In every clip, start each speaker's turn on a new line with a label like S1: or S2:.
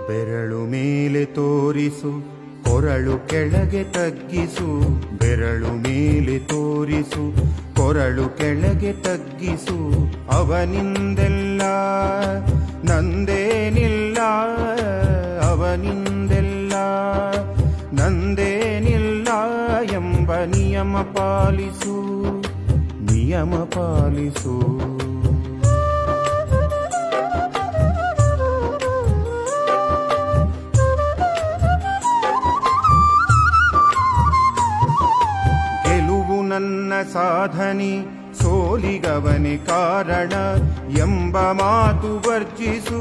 S1: ಬೆರಳು ಮೇಲೆ ತೋರಿಸು ಕೊರಳು ಕೆಳಗೆ ತಗ್ಗಿಸು, ಬೆರಳು ಮೇಲೆ ತೋರಿಸು ಕೊರಳು ಕೆಳಗೆ ತಗ್ಗಿಸು. ಅವನಿಂದೆಲ್ಲ ನಂದೇನಿಲ್ಲ, ಅವನಿಂದೆಲ್ಲ ನಂದೇನಿಲ್ಲ ಎಂಬ ನಿಯಮ ಪಾಲಿಸು, ನಿಯಮ ಪಾಲಿಸು. ನನ್ನ ಸಾಧನೆ ಸೋಲಿಗವನೇ ಕಾರಣ ಎಂಬ ಮಾತು ವರ್ಜಿಸು.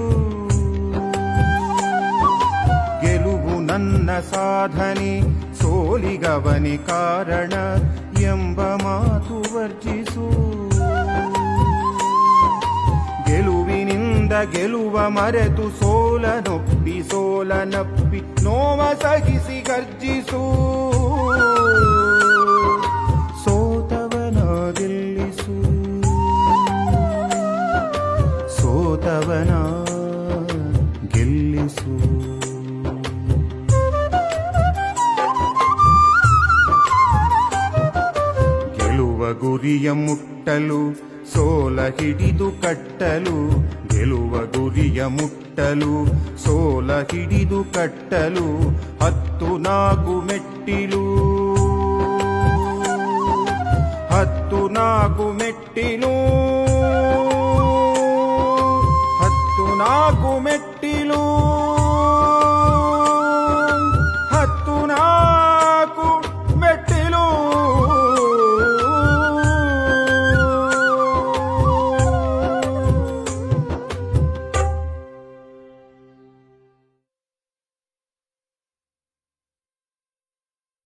S1: ಗೆಲುವು ನನ್ನ ಸಾಧನೆ ಸೋಲಿಗವನೇ ಕಾರಣ ಎಂಬ ಮಾತು ವರ್ಜಿಸು. ಗೆಲುವಿನಿಂದ ಗೆಲುವ ಮರೆತು ಸೋಲನೊಪ್ಪಿ ಸೋಲನಪ್ಪಿ ನೋವ ಸಹಿಸಿ ಗರ್ಜಿಸು. ಸೋತವನ ಗೆಲ್ಲಿಸು, ಸೋತವನ ಗೆಲ್ಲಿಸು. ಗೆಲುವ ಗುರಿಯ ಮುಟ್ಟಲು ಸೋಲ ಹಿಡಿದು ಕಟ್ಟಲು, ಗೆಲುವ ಗುರಿಯ ಮುಟ್ಟಲು ಸೋಲ ಹಿಡಿದು ಕಟ್ಟಲು 14 ಮೆಟ್ಟಿಲು, 14 ಮೆಟ್ಟಿಲು.